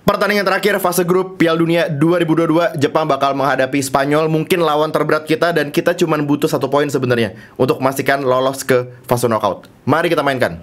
Pertandingan terakhir fase grup Piala Dunia 2022, Jepang bakal menghadapi Spanyol, mungkin lawan terberat kita, dan kita cuma butuh 1 poin sebenarnya untuk memastikan lolos ke fase knockout. Mari kita mainkan.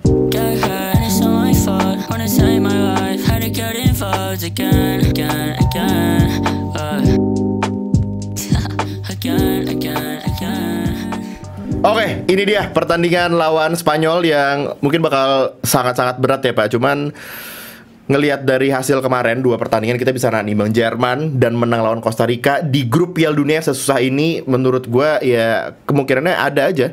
Oke, ini dia pertandingan lawan Spanyol yang mungkin bakal sangat-sangat berat ya Pak. Cuman ngelihat dari hasil kemarin 2 pertandingan, kita bisa nimbang Jerman dan menang lawan Costa Rica di grup Piala Dunia sesusah ini. Menurut gue ya kemungkinannya ada aja.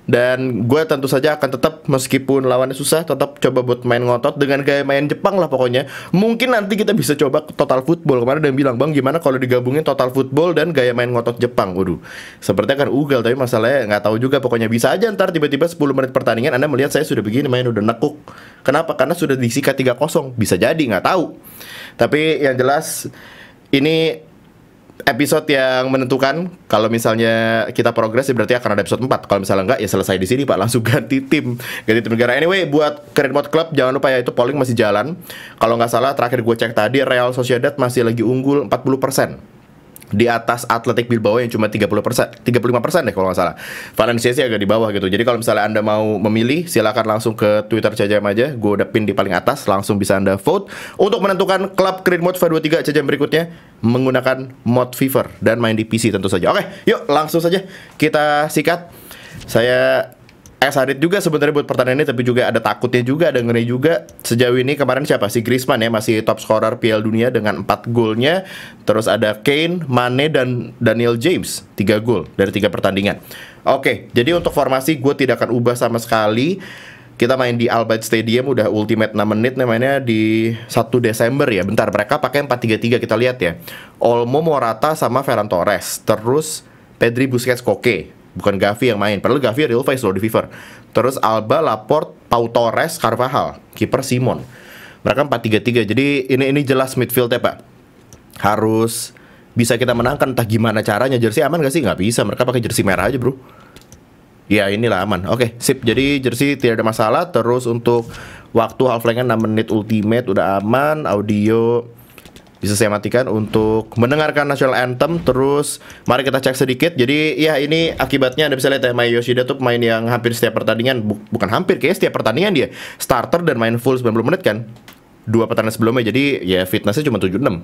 Dan gue tentu saja akan tetap, meskipun lawannya susah, tetap coba buat main ngotot dengan gaya main Jepang lah pokoknya. Mungkin nanti kita bisa coba total football. Kemarin udah bilang, Bang gimana kalau digabungin total football dan gaya main ngotot Jepang. Waduh, sepertinya kan ugal, tapi masalahnya nggak tahu juga. Pokoknya bisa aja ntar tiba-tiba 10 menit pertandingan Anda melihat saya sudah begini main, udah nekuk. Kenapa? Karena sudah disikat 3-0. Bisa jadi, nggak tahu. Tapi yang jelas ini episode yang menentukan. Kalau misalnya kita progres ya berarti akan ada episode 4. Kalau misalnya enggak ya selesai di sini Pak, langsung ganti tim negara. Anyway, buat Create Mode Club jangan lupa ya, itu polling masih jalan. Kalau nggak salah terakhir gue cek tadi, Real Sociedad masih lagi unggul 40% di atas Athletic Bilbao yang cuma 35% deh kalau nggak salah. Valencia sih agak di bawah gitu. Jadi kalau misalnya Anda mau memilih, silakan langsung ke Twitter CJM aja. Gue udah pin di paling atas, langsung bisa Anda vote untuk menentukan klub Create Mode FIFA 23 CJM berikutnya menggunakan mod Fever dan main di PC tentu saja. Oke, yuk langsung saja kita sikat. Saya excited juga sebenarnya buat pertandingan ini, tapi juga ada takutnya juga, ada ngeri juga. Sejauh ini kemarin siapa? Si Griezmann ya, masih top scorer Piala Dunia dengan 4 golnya. Terus ada Kane, Mane, dan Daniel James 3 gol dari 3 pertandingan. Oke, jadi untuk formasi gue tidak akan ubah sama sekali. Kita main di Al Bayt Stadium, udah ultimate 6 menit namanya di 1 Desember ya. Bentar, mereka pakai 4-3-3, kita lihat ya. Olmo, Morata, sama Ferran Torres. Terus Pedri, Busquets, Koke. Bukan Gavi yang main, padahal Gavi real face loh di FIFA. Terus Alba, Laporte, Pau Torres, Carvajal, kiper Simon. Mereka 4-3-3. Jadi ini jelas midfield ya Pak. Harus bisa kita menangkan, entah gimana caranya. Jersey aman gak sih? Nggak bisa, mereka pakai jersey merah aja bro. Ya inilah aman. Oke, sip. Jadi jersey tidak ada masalah. Terus untuk waktu half-length 6 menit ultimate udah aman. Audio bisa saya matikan untuk mendengarkan National Anthem. Terus mari kita cek sedikit. Jadi ya ini akibatnya Anda bisa lihat ya, Mai Yoshida tuh main yang hampir setiap pertandingan. Bukan hampir, kayaknya setiap pertandingan dia starter dan main full 90 menit kan. 2 pertandingan sebelumnya, jadi ya fitnessnya cuma 76.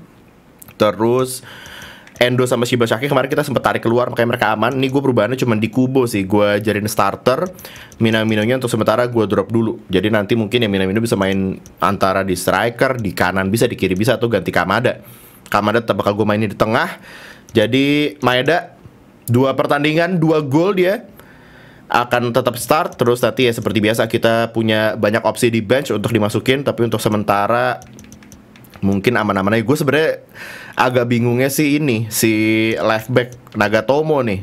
Terus Endo sama Shibashaki kemarin kita sempat tarik keluar, makanya mereka aman. Ini gue perubahannya cuma di Kubo sih. Gue jadiin starter, Minamino-nya untuk sementara gue drop dulu. Jadi nanti mungkin ya Minamino bisa main antara di striker, di kanan bisa, di kiri bisa, atau ganti Kamada. Kamada tetap bakal gue mainin di tengah. Jadi Maeda 2 pertandingan 2 gol dia akan tetap start. Terus nanti ya seperti biasa kita punya banyak opsi di bench untuk dimasukin. Tapi untuk sementara mungkin aman-aman aja. Gue sebenarnya agak bingungnya sih ini, si left back Nagatomo nih,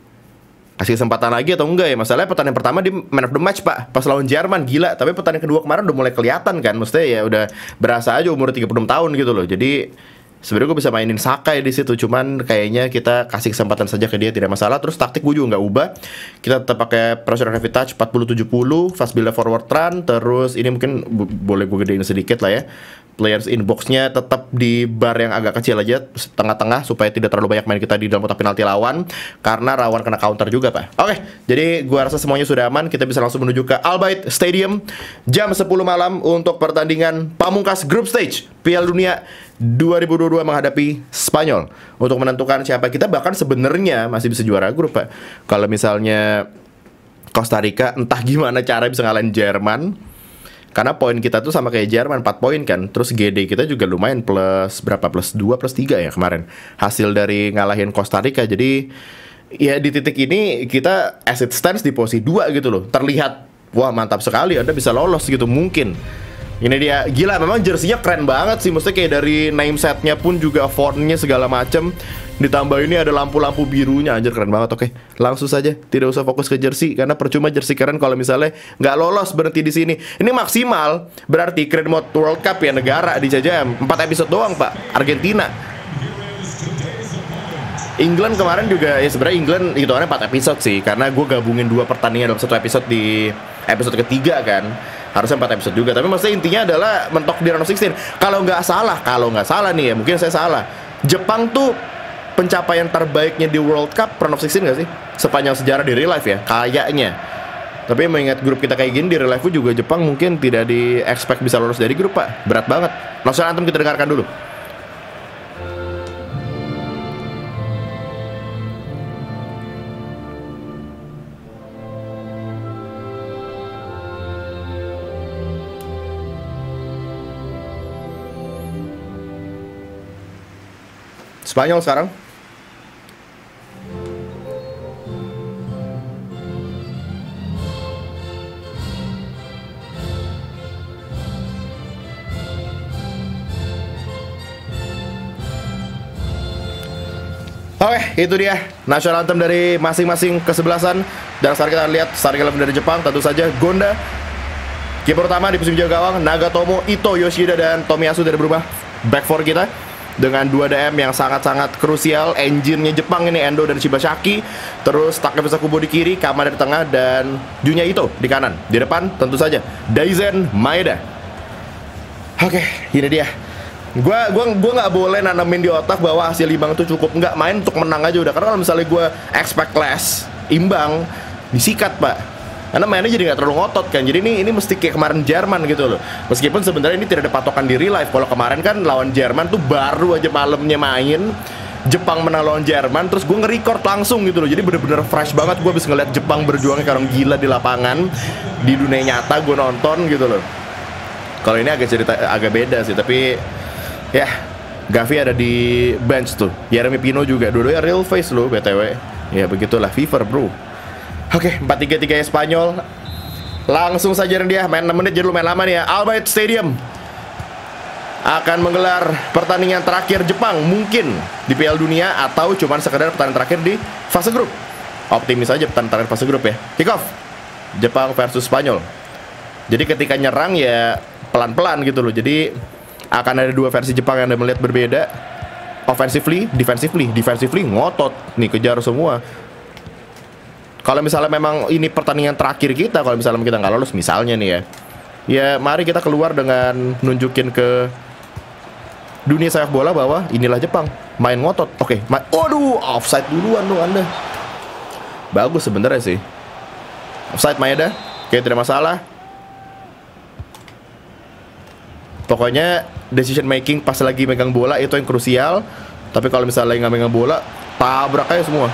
kasih kesempatan lagi atau enggak ya. Masalahnya pertandingan pertama di man of the match Pak, pas lawan Jerman, gila. Tapi pertandingan kedua kemarin udah mulai kelihatan kan. Maksudnya ya udah berasa aja umur 36 tahun gitu loh. Jadi sebenarnya gue bisa mainin Saka ya di situ. Cuman kayaknya kita kasih kesempatan saja ke dia, tidak masalah. Terus taktik gue juga nggak ubah. Kita tetap pakai pressure heavy touch 40-70, fast build forward run. Terus ini mungkin boleh gue gedein sedikit lah ya. Players inbox-nya tetap di bar yang agak kecil aja, tengah-tengah, supaya tidak terlalu banyak main kita di dalam kotak penalti lawan, karena rawan kena counter juga Pak. Oke, jadi gua rasa semuanya sudah aman. Kita bisa langsung menuju ke Al Bayt Stadium jam 10 malam untuk pertandingan pamungkas group stage Piala Dunia 2022 menghadapi Spanyol untuk menentukan siapa kita. Bahkan sebenarnya masih bisa juara grup Pak. Kalau misalnya Costa Rica entah gimana cara bisa ngalahin Jerman, karena poin kita tuh sama kayak Jerman 4 poin kan. Terus GD kita juga lumayan, plus berapa, plus 2 plus 3 ya kemarin hasil dari ngalahin Costa Rica. Jadi ya di titik ini kita as it stands di posisi 2 gitu loh. Terlihat wah mantap sekali, Anda bisa lolos gitu mungkin. Ini dia, gila memang jersinya keren banget sih. Maksudnya kayak dari name setnya pun juga fontnya segala macem. Ditambah ini ada lampu-lampu birunya, anjir keren banget. Oke, langsung saja, tidak usah fokus ke jersey, karena percuma jersey keren kalau misalnya nggak lolos berhenti di sini. Ini maksimal berarti Create Mode World Cup ya negara di CJM 4 episode doang Pak. Argentina, England kemarin juga ya, sebenarnya England hitungannya 4 episode sih, karena gue gabungin 2 pertandingan dalam 1 episode di episode ketiga kan. Harusnya 4 episode juga. Tapi maksudnya intinya adalah mentok di round of 16. Kalau nggak salah nih ya, mungkin saya salah. Jepang tuh pencapaian terbaiknya di World Cup round of 16 nggak sih? Sepanjang sejarah di real life ya, kayaknya. Tapi mengingat grup kita kayak gini, di real life juga Jepang mungkin tidak di-expect bisa lolos dari grup, Pak. Berat banget. National Anthem kita dengarkan dulu. Spanyol sekarang. Oke, itu dia national anthem dari masing-masing kesebelasan. Dan sekarang kita lihat starting eleven dari Jepang. Tentu saja Gonda, kiper utama di posisi jaga gawang, Nagatomo, Ito, Yoshida, dan Tomiyasu dari berubah back four kita dengan 2 DM yang sangat-sangat krusial. Engine-nya Jepang ini Endo dan Shibashaki. Terus Takefusa Kubo di kiri, Kamada di tengah, dan Junya Ito di kanan. Di depan tentu saja Daizen Maeda. Oke, ini dia. Gua nggak boleh nanamin di otak bahwa hasil imbang itu cukup. Nggak, main untuk menang aja udah. Karena kalau misalnya gue expect less, imbang, disikat, Pak. Karena mainnya jadi nggak terlalu ngotot kan. Jadi ini mesti kayak kemarin Jerman gitu loh. Meskipun sebenarnya ini tidak ada patokan di real life. Kalau kemarin kan lawan Jerman tuh baru aja malamnya main, Jepang menang lawan Jerman, terus gue nge-record langsung gitu loh. Jadi bener-bener fresh banget. Gue bisa ngeliat Jepang berjuangnya kayak orang gila di lapangan, di dunia nyata gue nonton gitu loh. Kalau ini agak beda sih. Tapi ya, Gavi ada di bench tuh. Yeremy Pino juga. Dua-duanya real face loh BTW. Ya begitulah Fever bro. Oke, 4-3-3 Spanyol. Langsung saja dia main 6 menit, jadi lumayan lama nih ya. Al Bayt Stadium akan menggelar pertandingan terakhir Jepang mungkin di Piala Dunia, atau cuman sekedar pertandingan terakhir di fase grup. Optimis aja pertandingan terakhir fase grup ya. Kick off Jepang versus Spanyol. Jadi ketika nyerang ya pelan-pelan gitu loh. Jadi akan ada 2 versi Jepang yang Anda melihat berbeda. Offensively, defensively ngotot nih, kejar semua. Kalau misalnya memang ini pertandingan terakhir kita, kalau misalnya kita nggak lolos misalnya nih ya, ya mari kita keluar dengan nunjukin ke dunia sepak bola bahwa inilah Jepang, main ngotot. Oke, waduh, offside duluan dong Anda. Bagus sebenarnya sih. Offside Maeda, oke, tidak masalah. Pokoknya decision making pas lagi megang bola itu yang krusial. Tapi kalau misalnya nggak megang bola, tabrak aja semua.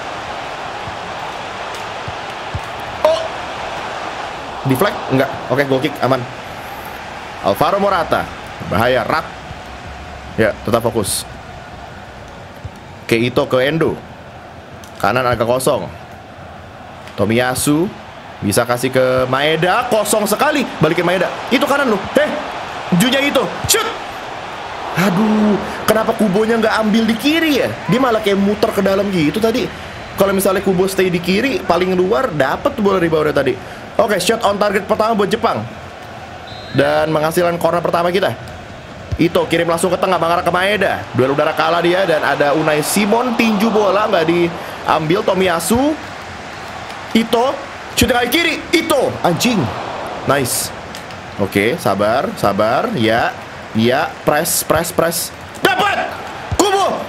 Deflect? Enggak. Oke, goal kick aman. Alvaro Morata. Bahaya, rat. Ya, tetap fokus. Ke Ito, ke Endo. Kanan agak kosong. Tomiyasu bisa kasih ke Maeda, kosong sekali. Balikin Maeda. Itu kanan loh. Junya Ito. Shoot. Aduh, kenapa Kubonya nggak ambil di kiri ya? Dia malah kayak muter ke dalam gitu tadi. Kalau misalnya Kubo stay di kiri, paling luar dapat bola di bawah tadi. Oke, shot on target pertama buat Jepang. Dan menghasilkan corner pertama kita. Ito kirim langsung ke tengah, mengarah ke Maeda. Duel udara kalah dia, dan ada Unai Simon tinju bola, nggak diambil. Tomiyasu. Ito, shoot kali kiri. Ito, anjing. Nice. Oke, sabar. Ya, press. Dapat! Kubo!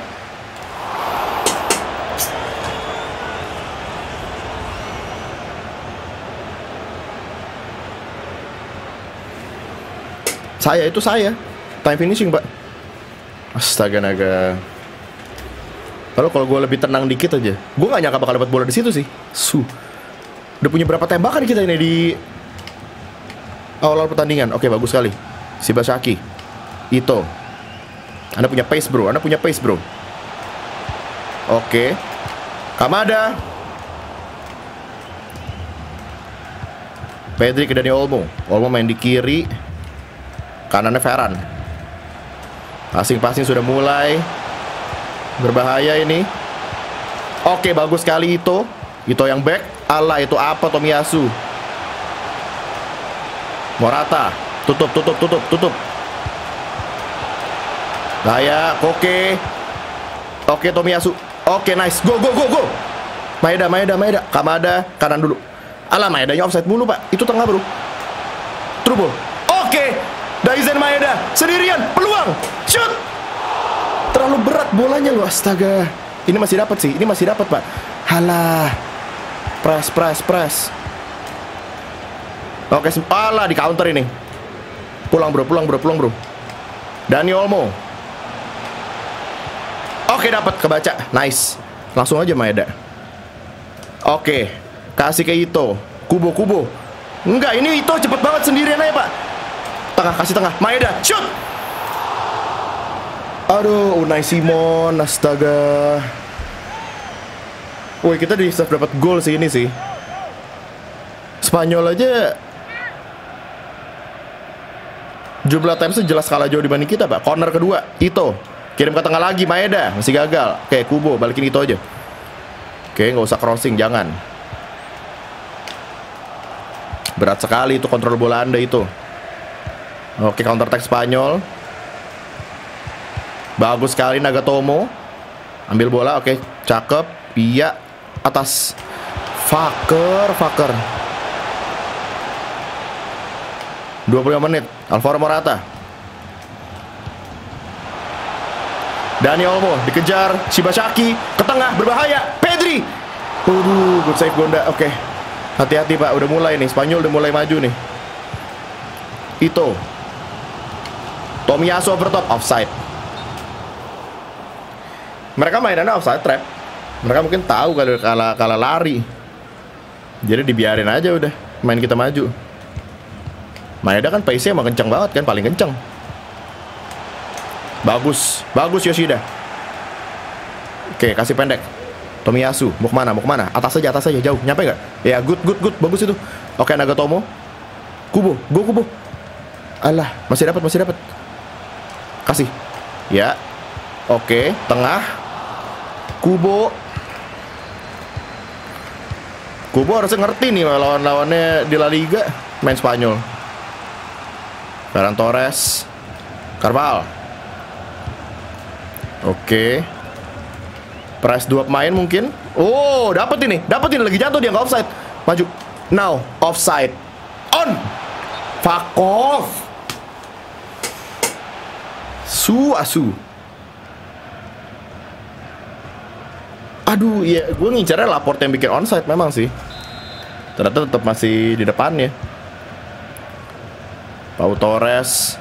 Saya time finishing, Pak. Astaga naga. Kalau gue lebih tenang dikit aja, gue nggak nyangka bakal dapat bola di situ sih. Udah punya berapa tembakan kita ini di awal pertandingan. Oke, bagus sekali. Shibashaki, Ito. Anda punya pace bro. Oke, Kamada, Pedri ke Dani Olmo main di kiri. Kanannya Ferran. Passing sudah mulai berbahaya ini. Oke, bagus sekali Ito yang back. Alah, itu apa Tomiyasu. Morata. Tutup. Bahaya. Oke, Tomiyasu. Oke, nice. Go. Maeda. Kamada kanan dulu. Alah, Maedanya offside mulu, Pak. Itu tengah, bro. True. Oke. Daizen Maeda sendirian, peluang. Shoot. Terlalu berat bolanya loh, astaga. Ini masih dapat sih. Ini masih dapat, Pak. Halah. Press. Oke, alah di counter ini. Pulang, bro. Dani Olmo. Oke, dapat, kebaca. Nice. Langsung aja Maeda. Oke. Kasih ke Ito. Kubo. Enggak, ini Ito cepet banget sendirian aja, Pak. Tengah, kasih tengah. Maeda, shoot. Aduh, Unai Simon, astaga. Woi, kita deserve dapat gol sih ini sih. Spanyol aja jumlah timesnya jelas kalah jauh dibanding kita, Pak. Corner kedua, Ito. Kirim ke tengah lagi, Maeda. Masih gagal. Oke, Kubo, balikin Ito aja. Oke, nggak usah crossing, jangan. Berat sekali itu kontrol bola Anda itu. Oke, counter attack Spanyol. Bagus sekali Nagatomo. Ambil bola, oke, cakep. Iya, atas. Fucker. 25 menit. Alvaro Morata. Dani Olmo dikejar. Shibashaki ke tengah, berbahaya. Pedri. Waduh, good save Gonda. Oke. Hati-hati, Pak, udah mulai nih. Spanyol udah mulai maju nih. Ito. Tomiyasu over top, offside. Mereka mainannya offside trap. Mereka mungkin tahu kalau kalah lari. Jadi dibiarin aja udah. Main kita maju. Maeda kan pace-nya emang kenceng banget kan, paling kenceng. Bagus Yoshida. Oke, kasih pendek. Tomiyasu, mau kemana? Atas aja, jauh. Nyampe nggak? Ya, good. Bagus itu. Oke, Nagatomo. Kubo. Alah, masih dapat. Kasih. Ya. Oke, tengah. Kubo harusnya ngerti nih lawan-lawannya di La Liga. Main Spanyol. Ferran Torres. Carval. Oke. Press 2 pemain mungkin. Oh, dapat ini lagi jatuh, dia nggak offside. Maju. Now, offside. On. Fuck off. Asu. Aduh, ya gue ngincarnya Laporte yang bikin onside memang sih. Ternyata tetap masih di depannya. Pau Torres.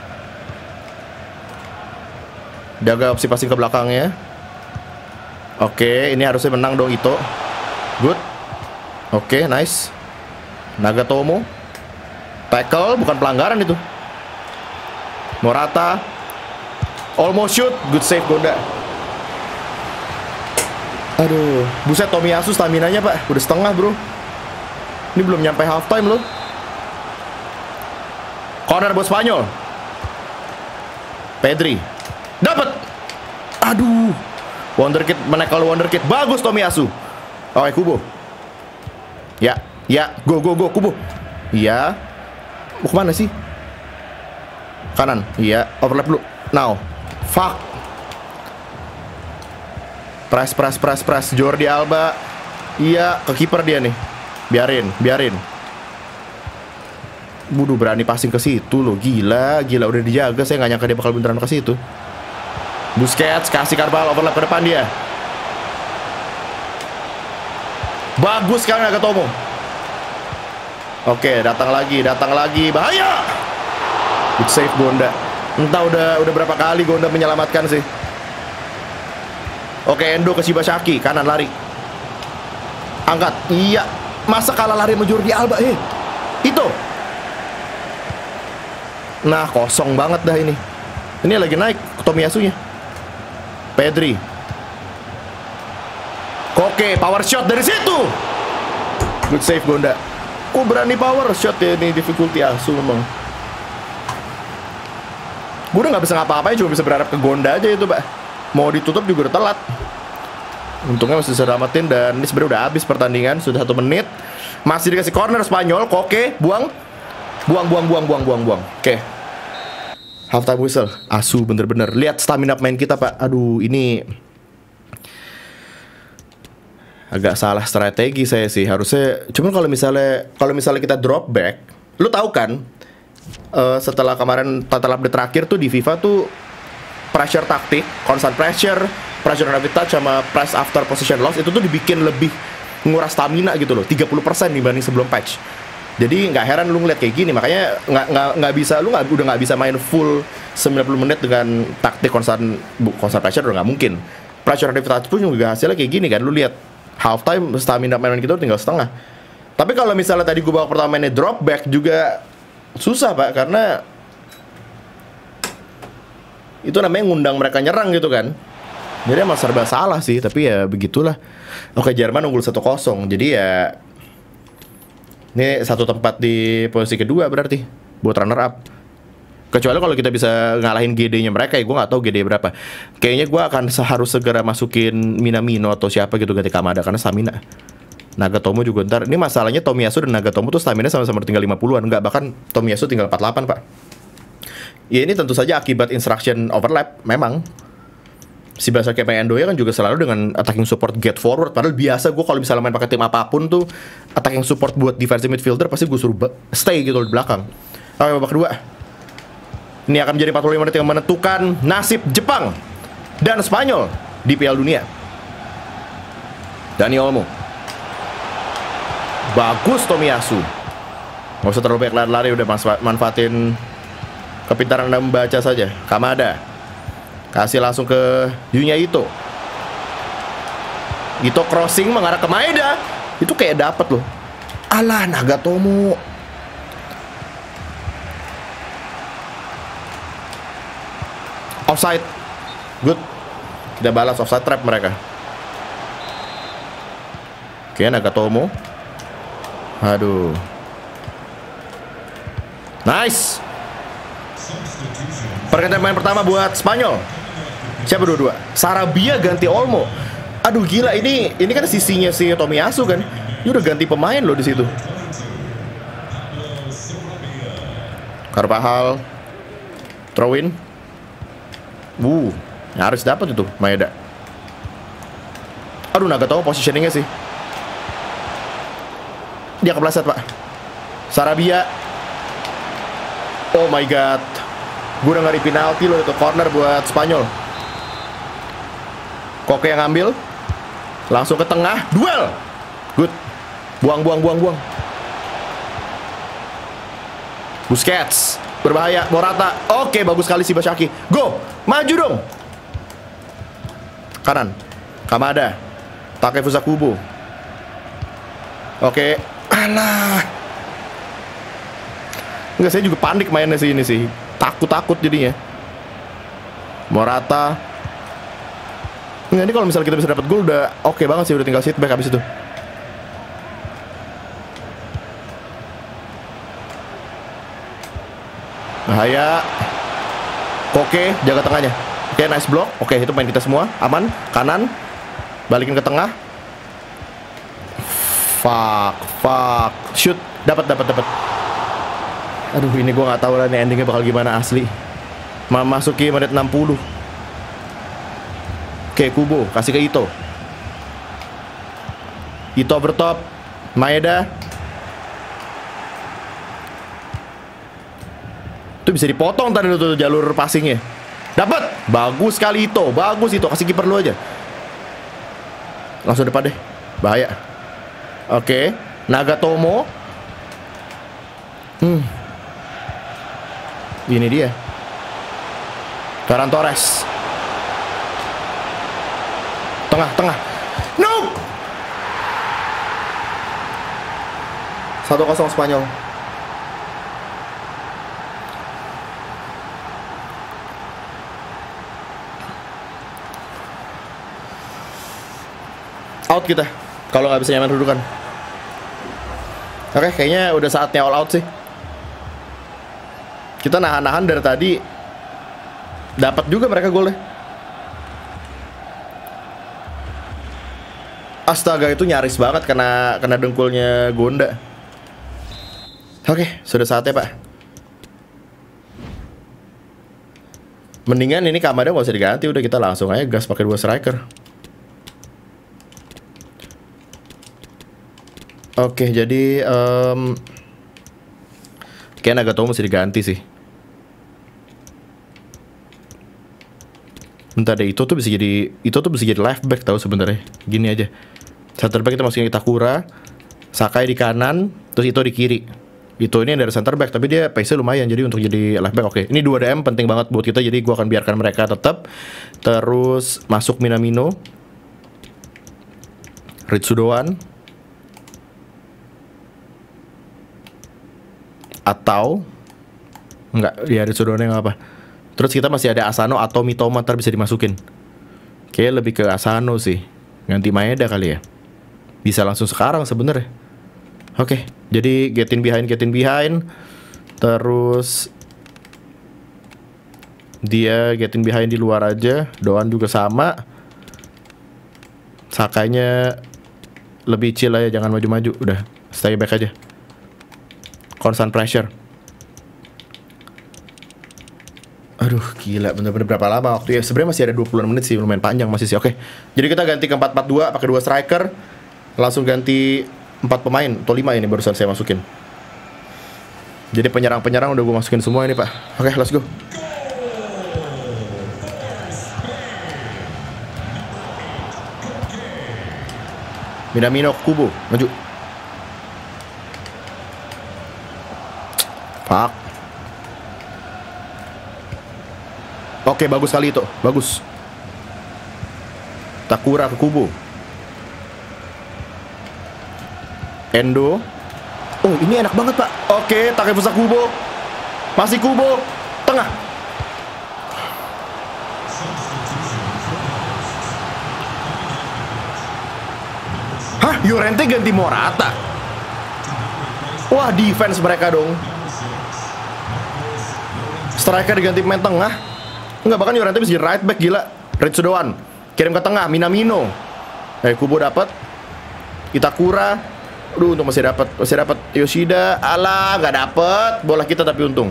Jaga opsi passing ke belakangnya. Oke, ini harusnya menang dong Ito. Good. Oke, nice. Nagatomo. Tackle, bukan pelanggaran itu. Morata. Almost shoot. Good save Gonda. Aduh, buset, Tomiyasu staminanya, Pak. Udah setengah, bro. Ini belum nyampe half time loh. Corner buat Spanyol. Pedri. Dapat. Aduh. Wonderkid menekel Wonderkid. Bagus Tomiyasu. Oke, Kubo. Ya. Go Kubo. Iya. Mau kemana sih? Kanan. Iya. Overlap dulu. Now. Fuck. Press. Jordi Alba. Iya, ke kiper dia nih. Biarin. Buduh, berani passing ke situ loh. Gila, udah dijaga. Saya nggak nyangka dia bakal beneran ke situ. Busquets kasih Carval, overlap ke depan dia. Bagus sekali Nagatomo. Oke, datang lagi. Bahaya. Good save Gonda. Entah udah berapa kali Gonda menyelamatkan sih. Oke, Endo ke Shibashaki, kanan lari. Angkat. Iya. Masa kalah lari sama Jordi Alba? Itu. Nah, kosong banget dah ini. Ini lagi naik Tomiyasunya. Pedri. Oke, power shot dari situ. Good save Gonda. Berani power shot ya, ini difficulty Asu memang. Gue udah gak bisa ngapa-ngapain, cuma bisa berharap ke Gonda aja itu, Pak. Mau ditutup juga udah telat. Untungnya masih selamatin. Dan ini sebenarnya udah habis pertandingan. Sudah 1 menit. Masih dikasih corner Spanyol. Oke, buang. Oke. Half time whistle. Asu bener-bener. Lihat stamina pemain kita, Pak. Aduh, ini agak salah strategi saya sih. Harusnya cuman kalau misalnya kita drop back, lu tahu kan setelah kemarin total update terakhir tuh di FIFA tuh pressure taktik, constant pressure rapid touch sama press after position loss itu tuh dibikin lebih nguras stamina gitu loh, 30% dibanding sebelum patch. Jadi nggak heran lu ngeliat kayak gini, makanya nggak bisa, lu udah nggak bisa main full 90 menit dengan taktik constant pressure, udah nggak mungkin. Pressure rapid touch pun juga hasilnya kayak gini kan, lu lihat halftime stamina main kita tinggal setengah. Tapi kalau misalnya tadi gue bawa pertama mainnya drop back juga susah pak, karena itu namanya ngundang mereka nyerang gitu kan. Jadi emang serba salah sih, tapi ya begitulah. Oke, Jerman unggul 1-0, jadi ya ini satu tempat di posisi kedua berarti buat runner up. Kecuali kalau kita bisa ngalahin GD-nya mereka ya, gue nggak tahu GD berapa. Kayaknya gue akan harus segera masukin Minamino atau siapa gitu ganti Kamada karena stamina. Nagatomo juga ntar. Ini masalahnya Tomiyasu dan Nagatomo tuh stamina sama-sama tinggal 50-an. Enggak, bahkan Tomiyasu tinggal 48 pak. Ya ini tentu saja akibat instruction overlap memang. Si Basaki Endoya kan juga selalu dengan attacking support get forward. Padahal biasa gue kalau misalnya main pakai tim apapun tuh attacking support buat defensive midfielder pasti gue suruh stay gitu di belakang. Oke, babak kedua. Ini akan menjadi 45 menit yang menentukan nasib Jepang dan Spanyol di Piala Dunia. Dani Olmo. Bagus Tomiyasu. Gak usah terlalu banyak lari-lari, udah manfaatin kepintaran Anda membaca saja. Kamada kasih langsung ke Yunya Ito. Ito crossing mengarah ke Maeda. Itu kayak dapet loh. Alah, Nagatomo. Offside. Good. Kita balas offside trap mereka. Oke, Nagatomo. Aduh. Nice. Pergantian main pertama buat Spanyol. Siapa dua-dua? Sarabia ganti Olmo. Aduh gila, ini kan sisinya si Tomiyasu kan. Ini udah ganti pemain loh di situ. Carvajal throw in. Harus dapat itu Maeda. Aduh, Nagatomo positioningnya sih. Dia kepleset pak. Sarabia. Oh my god. Gue udah ngari penalti loh, itu corner buat Spanyol. Koke yang ngambil. Langsung ke tengah. Duel. Good. Buang. Busquets. Berbahaya. Morata. Oke, bagus sekali si Basaki. Go. Maju dong. Kanan. Kamada. Takefusa Kubo. Oke. Alah. Enggak, saya juga panik mainnya sih ini sih. Takut jadinya. Morata. Enggak, ini kalau misalnya kita bisa dapat gol udah oke banget sih, udah tinggal sit back habis itu. Bahaya. Koke jaga tengahnya. Oke, nice block. Oke, itu main kita semua. Aman. Kanan. Balikin ke tengah. Fuck. Shoot. Dapat. Aduh, ini gue nggak tahu lah nih endingnya bakal gimana asli. Masuki menit 60. Oke, Kubo kasih ke Ito. Ito bertop. Maeda. Itu bisa dipotong tadi tuh jalur passingnya. Dapat. Bagus sekali Ito. Kasih kiper lu aja. Langsung depan deh. Bahaya. Oke. Nagatomo. Ini dia. Ferran Torres. Tengah. No. 1-0 Spanyol. Out kita kalau nggak bisa nyaman dudukan. Oke, kayaknya udah saatnya all out sih. Kita nahan-nahan dari tadi. Dapat juga mereka golnya. Astaga, itu nyaris banget kena dengkulnya Gonda. Oke, sudah saatnya pak. Mendingan ini Kamada nggak usah diganti, udah kita langsung aja gas pakai 2 striker. Oke, jadi kayak Nagatomo mesti diganti sih. Bentar deh, itu tuh bisa jadi left back tahu sebenarnya. Gini aja. Center back kita masukin Itakura, Sakai di kanan, terus itu di kiri. Itu ini dari center back, tapi dia pace-nya lumayan jadi untuk jadi left back. Oke, ini 2 DM penting banget buat kita, jadi gua akan biarkan mereka tetap. Terus masuk Minamino, Ritsudoan, atau enggak, ya Ritsudoan yang apa. Terus kita masih ada Asano atau Mitoma, ntar bisa dimasukin. Kayaknya lebih ke Asano sih. Ganti Maeda kali ya. Bisa langsung sekarang sebenarnya. Oke, jadi get in behind. Terus dia get in behind di luar aja. Doan juga sama. Sakainya lebih chill aja, jangan maju-maju. Udah, stay back aja. Constant pressure. Aduh, gila, bener-bener berapa lama waktu ya? Sebenarnya masih ada 20 menit sih, lumayan panjang masih sih. Oke. Jadi kita ganti ke 4-4-2, pakai 2 striker. Langsung ganti 4 pemain, atau 5 ini barusan saya masukin. Jadi penyerang-penyerang udah gue masukin semua ini, Pak. Oke, let's go. Minamino, Kubo, maju. Fuck. Oke, bagus kali itu. Bagus. Takura ke Kubo. Endo. Oh, ini enak banget, Pak. Oke, Takefusa Kubo. Masih Kubo. Tengah. Hah? Llorente ganti Morata? Wah, defense mereka dong. Striker diganti pemain tengah. Enggak, bahkan Llorente bisa jadi right back, gila. Ritsudoan kirim ke tengah, Minamino. Kubo dapat. Itakura. Aduh, untung masih dapat Yoshida. Alah, nggak dapet. Bola kita tapi untung.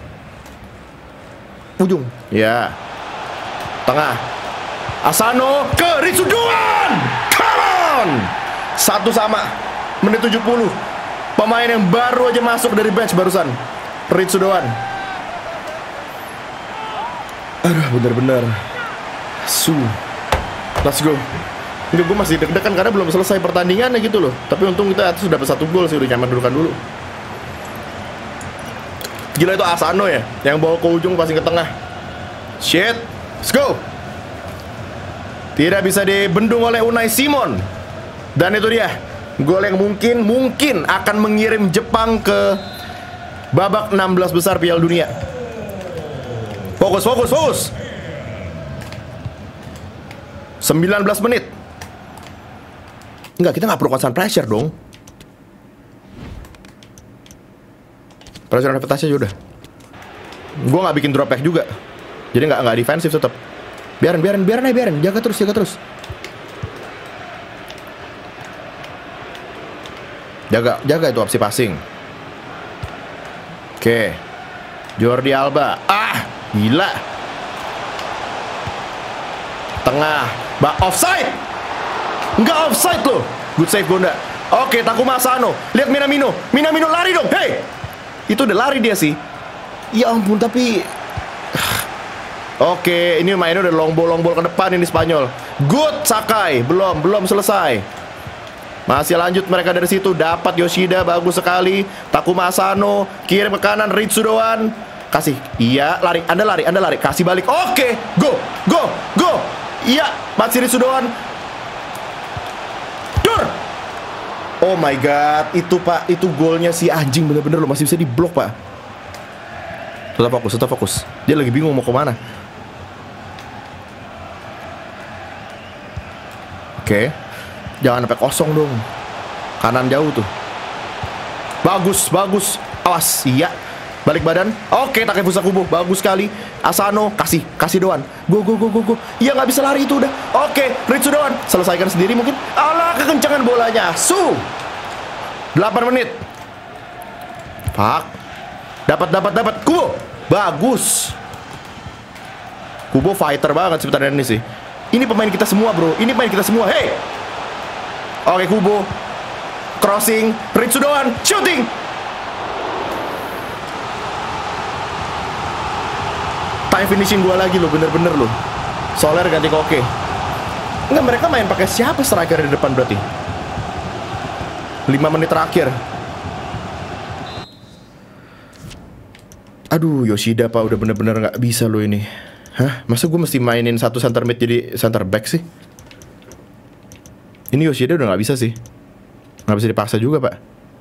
Ujung. Ya. Tengah. Asano ke Ritsudoan. Come on. 1-1. Menit 70. Pemain yang baru aja masuk dari bench barusan. Ritsudoan. Aduh, bener-bener. Let's go. Enggak, gue masih deg-degan karena belum selesai pertandingannya gitu loh. Tapi untung kita sudah dapat 1 gol sih, udah nyaman dudukan dulu. Gila, itu Asano ya, yang bawa ke ujung passing ke tengah. Shit, let's go. Tidak bisa dibendung oleh Unai Simon. Dan itu dia, gol yang mungkin akan mengirim Jepang ke babak 16 besar Piala Dunia. Fokus. 19 menit. Enggak, kita nggak perlu constant pressure dong. Pressure adaptasi aja udah. Gue nggak bikin drop back juga. Jadi nggak defensif tetap. Biarin. Jaga terus. Jaga itu opsi passing. Oke. Jordi Alba. Gila. Tengah. Offside. Enggak offside loh. Good save Gonda. Oke, Takuma Asano. Lihat Minamino lari dong. Hey. Itu udah lari dia sih. Ya ampun, tapi oke, ini mainnya udah long ball ke depan ini Spanyol. Good Sakai. Belum selesai. Masih lanjut mereka dari situ. Dapat Yoshida, bagus sekali. Takuma Asano kirim ke kanan, Ritsudoan. Kasih. Iya, lari. Anda lari. Kasih balik. Oke. Go. Iya, masih Ritsudoan. Oh my god, itu Pak, itu golnya si anjing bener-bener loh, masih bisa diblok Pak. Tetap fokus. Dia lagi bingung mau kemana. Oke. Jangan sampai kosong dong. Kanan jauh tuh. Bagus. Awas, iya. Balik badan. Oke, Takefusa Kubo, bagus sekali. Asano, kasih Doan. Go. Iya, nggak bisa lari itu udah. Oke, Ritsudoan selesaikan sendiri mungkin. Alah, kekencangan bolanya. 8 menit. Fuck. Dapat. Kubo, bagus. Kubo fighter banget sebenarnya ini sih. Ini pemain kita semua, bro. Hey. Oke, Kubo. crossing, Ritsudoan, shooting. Time finishing gua lagi lo, bener-bener lo. Soler ganti Koke. Enggak, mereka main pakai siapa striker di depan berarti? 5 menit terakhir. Aduh, Yoshida pak, udah bener-bener nggak bisa lo ini. Hah? Masa gue mesti mainin satu center mid jadi center back sih? Ini Yoshida udah nggak bisa sih. Nggak bisa dipaksa juga pak.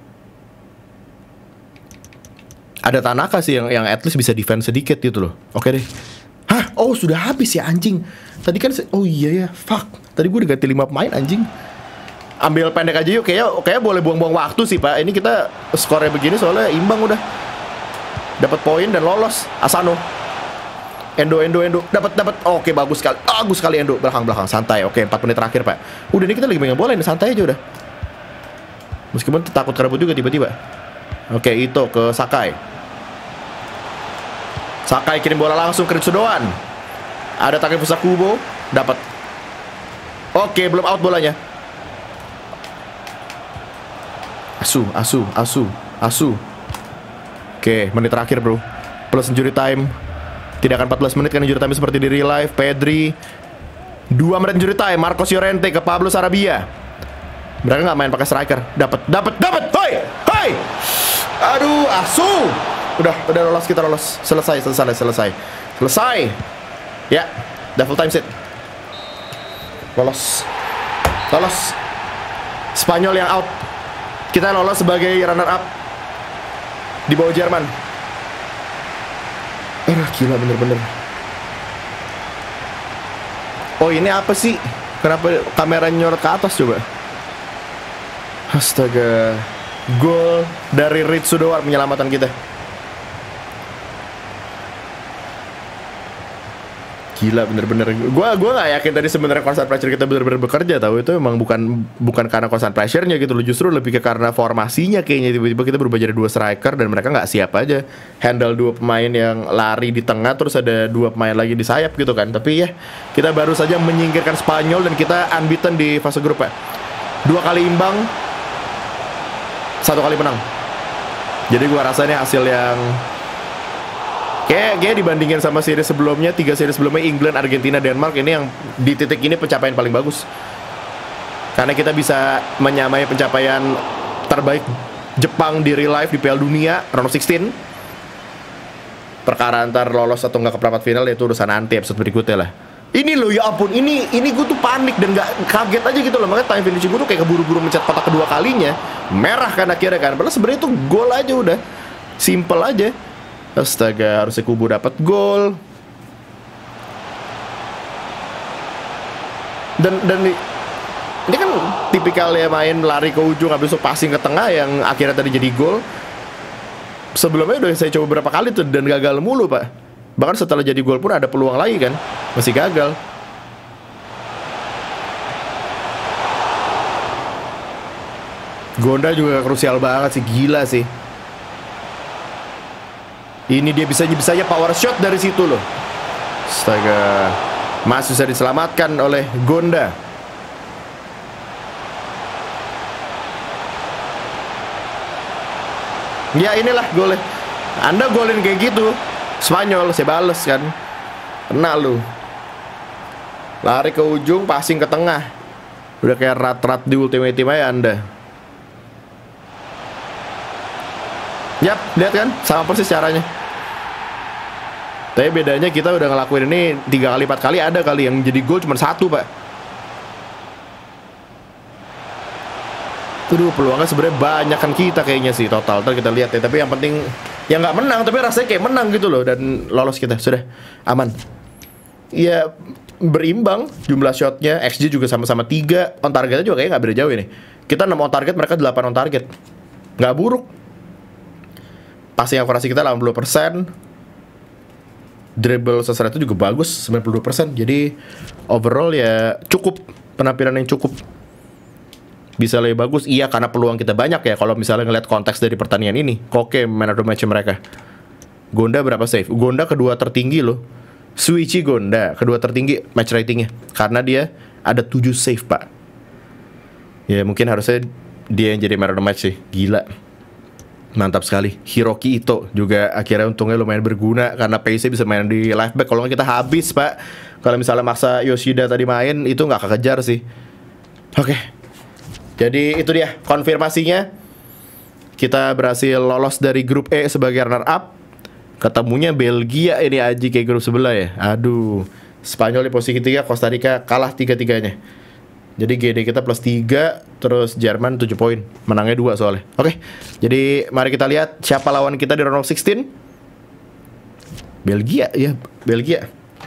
Ada Tanaka sih yang at least bisa defense sedikit gitu loh. Oke deh. Hah? Oh sudah habis ya anjing. Tadi kan, oh iya ya, fuck. Tadi gue udah ganti 5 pemain anjing. Ambil pendek aja yuk, kayak boleh buang-buang waktu sih pak. Ini kita skornya begini soalnya imbang udah. Dapat poin dan lolos. Asano. Endo. Dapat. Oke, bagus sekali Endo. Belakang santai. Oke, 4 menit terakhir, Pak. Udah ini kita lagi megang bola ini, santai aja udah. Meskipun takut kerebut juga tiba-tiba. Oke, itu ke Sakai. Sakai kirim bola langsung ke Ritsudoan. Ada Takefusa Kubo, dapat. Oke, belum out bolanya. Asu. Oke, menit terakhir bro. Plus injury time. Tidak akan 14 menit kan injury time seperti di real life. Pedri 2 menit injury time. Marcos Llorente ke Pablo Sarabia. Mereka nggak main pakai striker. Dapat. Hoi. Aduh, asu. Udah lolos, kita lolos. Selesai. Ya, udah full time set. Lolos. Spanyol yang out. Kita lolos sebagai runner up di bawah Jerman. Gila bener-bener. Oh ini apa sih? Kenapa kamera nyorot ke atas coba? Astaga. Gol dari Ritsudoan menyelamatkan kita. Gila bener-bener. Gua nggak yakin tadi sebenarnya constant pressure kita bener-bener bekerja, tahu itu emang bukan karena constant pressure-nya gitu loh, justru lebih ke karena formasinya kayaknya tiba-tiba kita berubah jadi 2 striker dan mereka nggak siap aja handle 2 pemain yang lari di tengah terus ada 2 pemain lagi di sayap gitu kan. Tapi ya kita baru saja menyingkirkan Spanyol dan kita unbeaten di fase grup ya. 2 kali imbang, 1 kali menang. Jadi gua rasa ini hasil yang kayak dibandingin sama seri sebelumnya, 3 seri sebelumnya England, Argentina, Denmark, ini yang di titik ini pencapaian paling bagus. Karena kita bisa menyamai pencapaian terbaik Jepang di real life di Piala Dunia round of 16. Perkara antar lolos atau nggak ke perempat final itu urusan nanti episode berikutnya lah. Ini loh ya ampun, ini gue tuh panik dan nggak kaget aja gitu loh. Makanya time finishing gue tuh kayak keburu-buru mencet kotak kedua kalinya. Merah kan akhirnya kan. Padahal sebenarnya itu gol aja udah. Simple aja. Astaga, harusnya Kubo dapat gol. Dan ini kan tipikalnya main lari ke ujung habis itu passing ke tengah yang akhirnya tadi jadi gol. Sebelumnya udah saya coba beberapa kali tuh dan gagal mulu pak. Bahkan setelah jadi gol pun ada peluang lagi kan, masih gagal. Gonda juga krusial banget sih, gila sih. Ini dia bisa power shot dari situ loh. Astaga. Masih bisa diselamatkan oleh Gonda. Ya inilah golnya. Anda golin kayak gitu Spanyol, saya bales kan. Kena lu. Lari ke ujung, passing ke tengah. Udah kayak rat-rat di Ultimate Team aja Anda. Yap, lihat kan? Sama persis caranya. Tapi bedanya kita udah ngelakuin ini 3 kali 4 kali, ada kali yang jadi gol cuma 1 pak. Aduh, peluangnya sebenarnya banyak kan kita kayaknya sih total. Ntar kita lihat ya. Tapi yang penting ya nggak menang, tapi rasanya kayak menang gitu loh. Dan lolos kita, sudah aman. Ya berimbang jumlah shotnya, XG juga sama-sama 3. On targetnya juga kayaknya nggak beda jauh ini. Kita 6 on target, mereka 8 on target. Nggak buruk. Passing akurasi kita 80%. Dribble selesai itu juga bagus 92%. Jadi overall ya cukup, penampilan yang cukup. Bisa lebih bagus, iya karena peluang kita banyak ya. Kalau misalnya ngeliat konteks dari pertandingan ini, Koke man of the match mereka. Gonda berapa save? Gonda kedua tertinggi loh. Suichi Gonda kedua tertinggi match ratingnya, karena dia ada 7 save pak. Ya mungkin harusnya dia yang jadi man of the match sih. Gila. Mantap sekali. Hiroki Ito juga akhirnya untungnya lumayan berguna karena pace-nya bisa main di left back. Kalau nggak kita habis, Pak. Kalau misalnya maksa Yoshida tadi main, itu nggak kekejar sih. Oke. Jadi itu dia konfirmasinya. Kita berhasil lolos dari grup E sebagai runner up. Ketemunya Belgia ini Aji kayak grup sebelah ya. Aduh. Spanyol di posisi ketiga, Costa Rica kalah 3-3-nya. Jadi GD kita plus 3, terus Jerman 7 poin. Menangnya 2 soalnya. Oke. Jadi mari kita lihat siapa lawan kita di round of 16. Belgia ya, Belgia.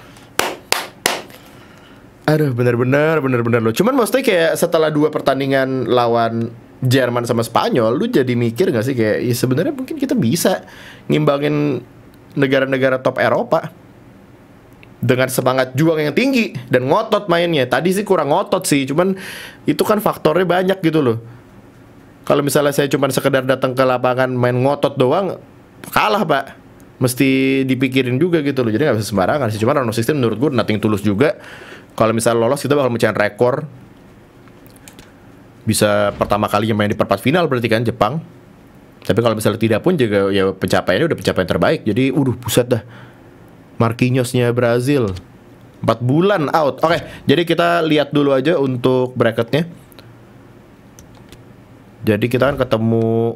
Aduh, bener-bener loh. Cuman maksudnya kayak setelah 2 pertandingan lawan Jerman sama Spanyol, lu jadi mikir gak sih kayak ya sebenarnya mungkin kita bisa ngimbangin negara-negara top Eropa dengan semangat juang yang tinggi dan ngotot mainnya. Tadi sih kurang ngotot sih, cuman itu kan faktornya banyak gitu loh. Kalau misalnya saya cuma sekedar datang ke lapangan main ngotot doang, kalah Pak. Mesti dipikirin juga gitu loh. Jadi gak bisa sembarangan sih. Cuman round of 16 menurut gue nothing tulus juga. Kalau misalnya lolos kita bakal mecahin rekor. Bisa pertama kalinya main di perempat final berarti kan Jepang. Tapi kalau misalnya tidak pun juga ya pencapaiannya udah pencapaian terbaik. Jadi buset dah. Marquinhos-nya Brazil 4 bulan out. Oke, jadi kita lihat dulu aja untuk bracketnya. Jadi kita kan ketemu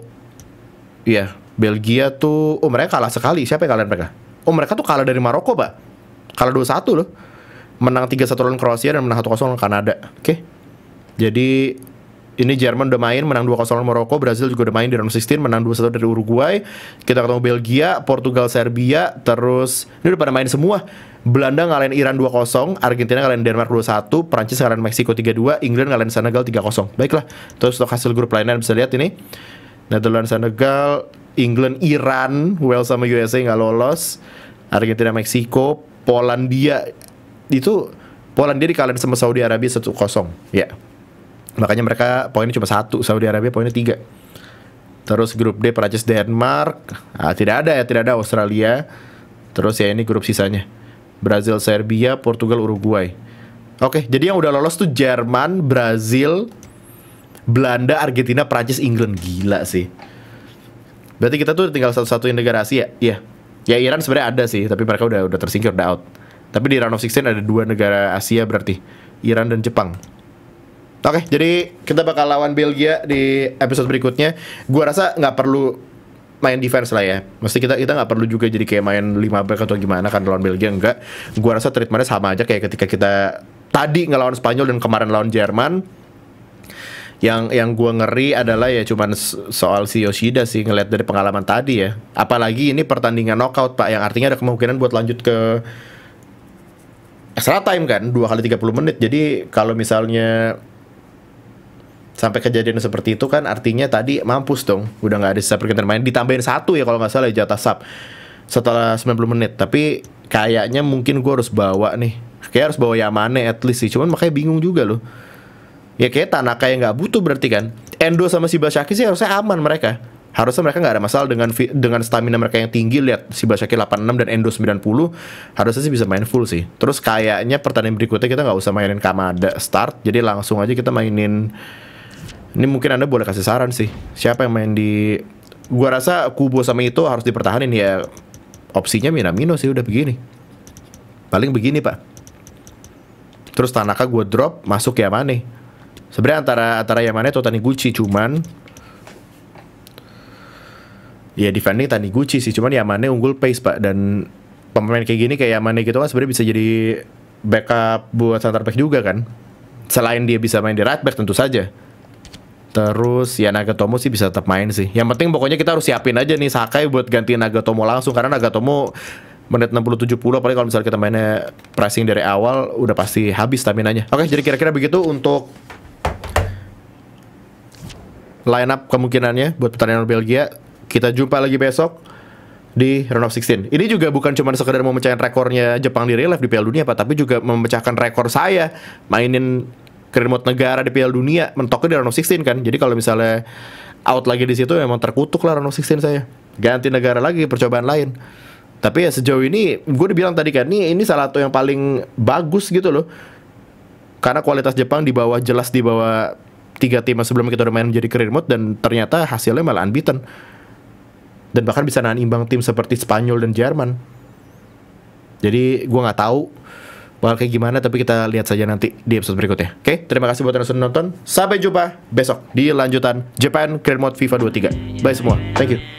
Belgia tuh, mereka kalah sekali. Siapa yang kalahin mereka? Mereka tuh kalah dari Maroko, Pak. Kalah 2-1 loh. Menang 3-1 lawan Kroasia dan menang 1-0 lawan Kanada. Oke. Jadi ini Jerman udah main, menang 2-0 lawan Maroko. Brazil juga udah main di round 16, menang 2-1 dari Uruguay. Kita ketemu Belgia, Portugal, Serbia. Terus ini udah pada main semua. Belanda ngalahin Iran 2-0, Argentina ngalahin Denmark 2-1, Prancis ngalahin Meksiko 3-2, England ngalahin Senegal 3-0. Baiklah, terus untuk hasil grup lainnya bisa lihat ini. Netherlands, Senegal, England, Iran, Wales sama USA nggak lolos. Argentina, Meksiko, Polandia dikalahin sama Saudi Arabia 1-0. Ya. Makanya mereka poinnya cuma 1, Saudi Arabia poinnya 3. Terus grup D Prancis, Denmark. Tidak ada Australia. Terus ya ini grup sisanya. Brazil, Serbia, Portugal, Uruguay. Oke, jadi yang udah lolos tuh Jerman, Brazil, Belanda, Argentina, Prancis, England. Gila sih. Berarti kita tuh tinggal satu-satunya negara Asia. Iya. Ya Iran sebenarnya ada sih, tapi mereka udah tersingkir, udah out. Tapi di round of 16 ada 2 negara Asia berarti, Iran dan Jepang. Oke, jadi kita bakal lawan Belgia di episode berikutnya. Gua rasa nggak perlu main defense lah ya. Mesti kita nggak perlu juga jadi kayak main 5 back atau gimana kan lawan Belgia, enggak. Gua rasa treatmentnya sama aja kayak ketika kita tadi ngelawan Spanyol dan kemarin lawan Jerman. Yang gue ngeri adalah ya cuman soal si Yoshida sih, ngeliat dari pengalaman tadi ya. Apalagi ini pertandingan knockout Pak, yang artinya ada kemungkinan buat lanjut ke extra time kan, 2 kali 30 menit. Jadi kalau misalnya sampai kejadian seperti itu kan artinya tadi mampus dong. Udah gak ada sisa pergantian main, ditambahin 1 ya kalau gak salah ya jatah sub setelah 90 menit. Tapi kayaknya mungkin gue harus bawa nih, kayak harus bawa Yamane at least sih. Cuman makanya bingung juga loh. Ya kayak Tanaka yang gak butuh berarti kan. Endo sama Shibashaki sih harusnya aman mereka. Harusnya mereka gak ada masalah dengan stamina mereka yang tinggi. Lihat Shibashaki 86 dan Endo 90. Harusnya sih bisa main full sih. Terus kayaknya pertandingan berikutnya kita gak usah mainin Kamada start. Jadi langsung aja kita mainin. Ini mungkin Anda boleh kasih saran sih, siapa yang main di. Gua rasa Kubo sama itu harus dipertahanin ya. Opsinya Minamino sih udah begini. Paling begini Pak. Terus Tanaka gue drop, masuk Yamane. Sebenarnya antara Yamane atau Taniguchi, cuman ya defending Taniguchi sih, cuman Yamane unggul pace Pak. Dan pemain kayak gini kayak Yamane gitu kan sebenarnya bisa jadi backup buat center back juga kan. Selain dia bisa main di right back tentu saja. Terus ya Nagatomo sih bisa tetap main sih. Yang penting pokoknya kita harus siapin aja nih Sakai buat gantiin Nagatomo langsung. Karena Nagatomo menit 60-70, apalagi kalau misalnya kita mainnya pressing dari awal, udah pasti habis staminanya. Oke, jadi kira-kira begitu untuk line up kemungkinannya buat pertandingan Belgia. Kita jumpa lagi besok di round of 16. Ini juga bukan cuma sekedar memecahkan rekornya Jepang di relief di Piala Dunia Pak, tapi juga memecahkan rekor saya mainin ke remote negara di Piala Dunia, mentoknya di round of 16 kan. Jadi kalau misalnya out lagi di situ memang terkutuk lah round of 16 saya. Ganti negara lagi, percobaan lain. Tapi ya sejauh ini gue udah bilang tadi kan, ini salah satu yang paling bagus gitu loh. Karena kualitas Jepang jelas di bawah 3 tim sebelum kita udah main jadi career mode, dan ternyata hasilnya malah unbeaten. Dan bahkan bisa nahan imbang tim seperti Spanyol dan Jerman. Jadi gue nggak tahu bakal kayak gimana, tapi kita lihat saja nanti di episode berikutnya. Oke, terima kasih buat yang sudah nonton. Sampai jumpa besok di lanjutan Japan Career Mode FIFA 23. Bye semua, thank you.